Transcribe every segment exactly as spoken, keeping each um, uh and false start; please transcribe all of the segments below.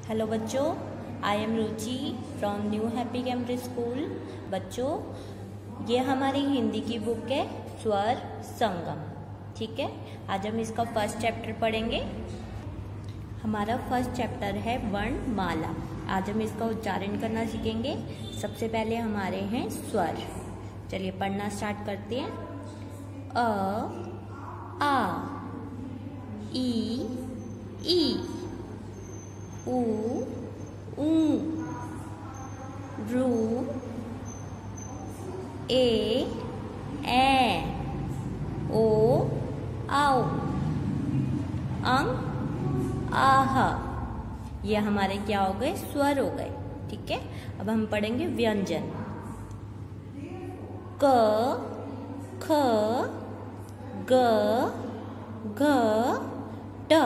Hello बच्चों, I am Ruchi from new happy Cambridge school. बच्चों, ये हमारी हिंदी की बुक है स्वर संगम। ठीक है, आज हम इसका फर्स्ट चैप्टर पढ़ेंगे। हमारा फर्स्ट चैप्टर है वर्णमाला। आज हम इसका उच्चारण करना सीखेंगे। सबसे पहले हमारे हैं स्वर। चलिए पढ़ना स्टार्ट करते हैं। अ, आ, ई, ई, ऊ, ऊ, रू, ए, ए, ओ, आओ, अंग, आह। ये हमारे क्या हो गए? स्वर हो गए। ठीक है, अब हम पढ़ेंगे व्यंजन। क, ख, ग, घ, ड,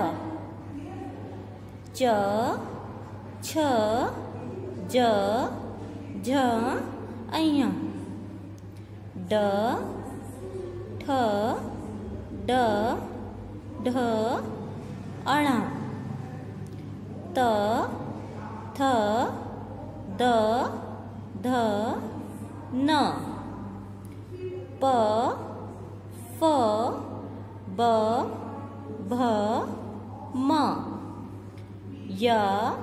च, छ, ज, झ, अ, ड, ठ, ड, ढ, अण, त, थ, द, ध, न, प, फ, ब, भ, म, य,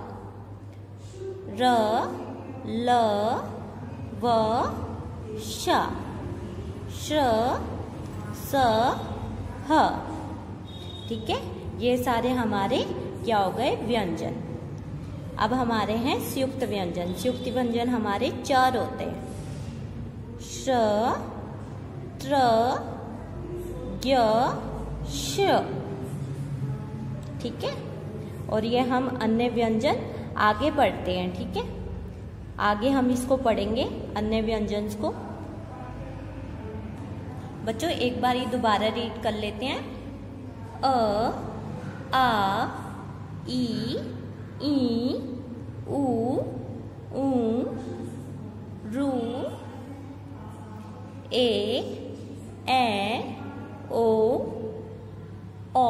र, ल, व, श, श, स, ह। ठीक है, ये सारे हमारे क्या हो गए? व्यंजन। अब हमारे हैं संयुक्त व्यंजन। संयुक्त व्यंजन हमारे चार होते हैं। श, त्र, ज्ञ, श। ठीक है, और ये हम अन्य व्यंजन आगे पढ़ते हैं। ठीक है, आगे हम इसको पढ़ेंगे अन्य व्यंजन को। बच्चों, एक बार ये दोबारा रीड कर लेते हैं। अ, आ, ई, ई, ऊ, ऊ, रू, ए, ए, ओ, औ,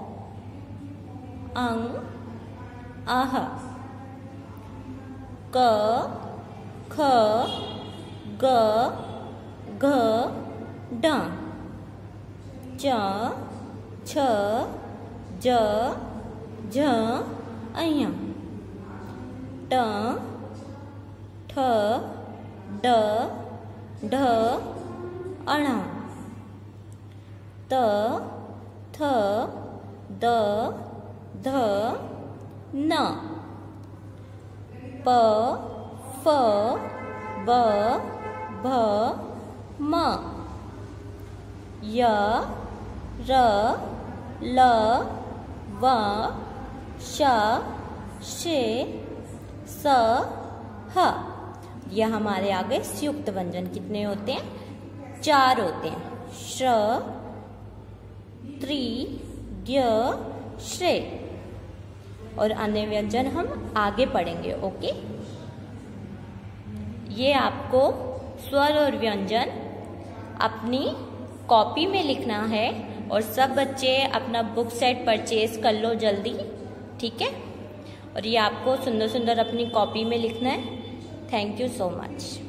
अंग, आह। क, ख, ग, घ, ड, च, छ, ज, झ, अ, ट, ठ, ड, ढ, अण, त, थ, द, ध, न, प, फ, ब, भ, म, य, र, ल, व, श, शे, स, ह। यह हमारे आगे संयुक्त व्यंजन कितने होते हैं? चार होते हैं। श, त्रि, ज्ञ, श्रे। और अन्य व्यंजन हम आगे पढ़ेंगे। ओके, ये आपको स्वर और व्यंजन अपनी कॉपी में लिखना है। और सब बच्चे अपना बुक सेट परचेज कर लो जल्दी। ठीक है, और ये आपको सुंदर सुंदर अपनी कॉपी में लिखना है। Thank you so much.